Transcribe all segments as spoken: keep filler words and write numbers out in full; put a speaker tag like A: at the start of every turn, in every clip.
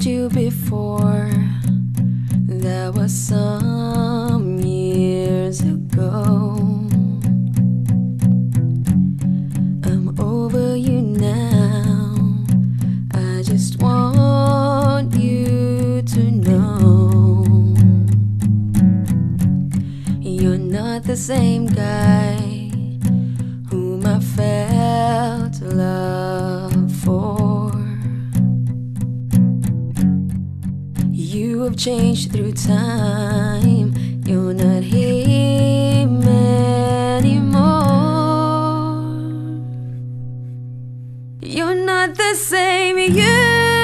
A: told you before. That was some years ago. I'm over you now. I just want you to know you're not the same guy whom I felt love for. You have changed through time. You're not him anymore. You're not the same you.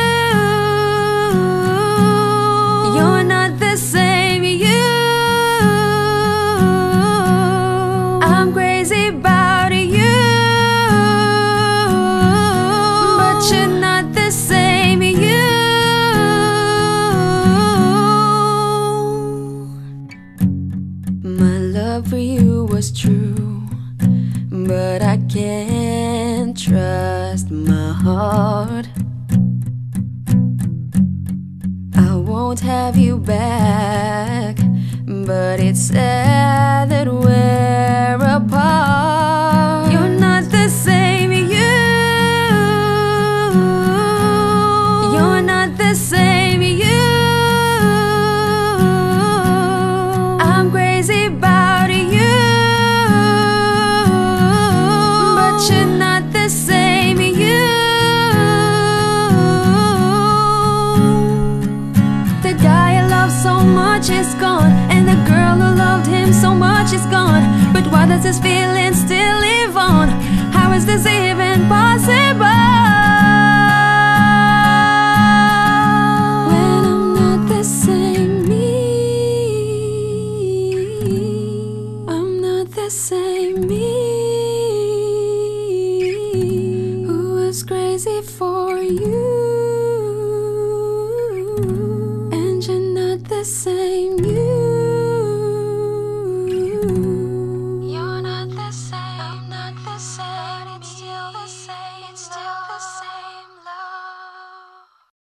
A: You're not the same you. I'm crazy about you, but you're not the same you. My love for you was true, but I can't trust my heart. I won't have you back, but it's sad that we're apart. You're not the same you. You're not the same you. I'm crazy about you, but you're not the same you. The guy I love so much is gone, and the girl who loved him so much is gone. But why does this feeling still live on? How is this